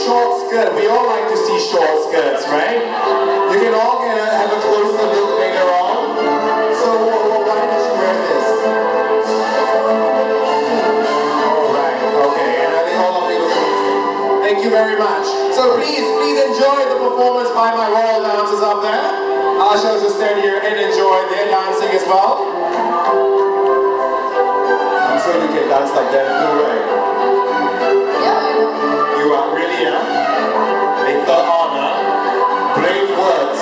short skirt. We all like to see short skirts, right? You can all have a closer look later on. So why did you wear this? Alright, okay. And I think all of you look amazing. Thank you very much. So please enjoy the performance by my royal dancers up there. I shall just stand here and enjoy their dancing as well. I'm sure you can dance like that too, right? Yeah, I know. You are really, huh? Make the honor, brave words.